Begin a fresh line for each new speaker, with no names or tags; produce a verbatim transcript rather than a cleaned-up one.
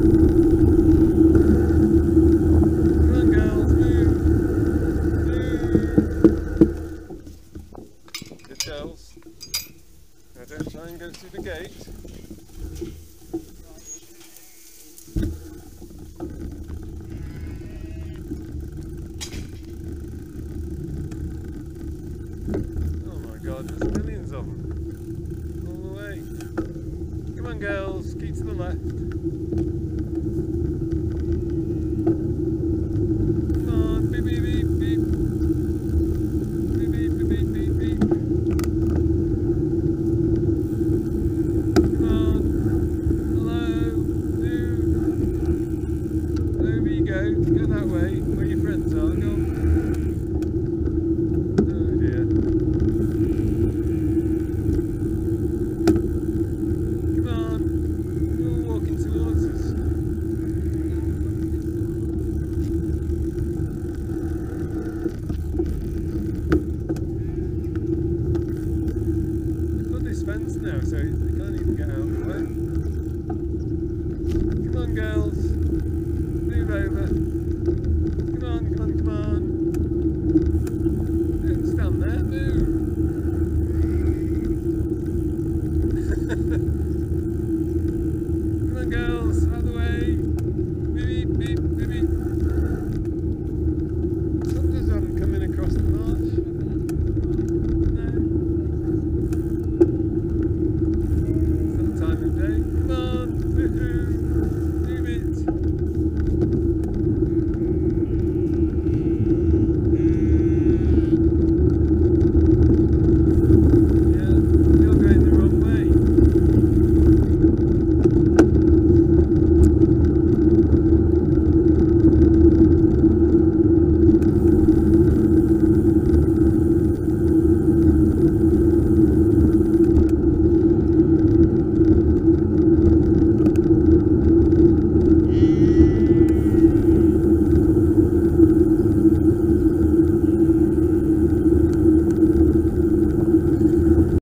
Now don't try and go through the gate. Oh my god, there's millions of them. All the way. Come on girls, keep to the left. Come on, beep beep beep beep. Beep beep beep beep beep beep. Come on. Hello. Dude. Over you go. Go that way, where your friends are. Go on. Fence now, so they can't even get out of the way. Come on girls, move over.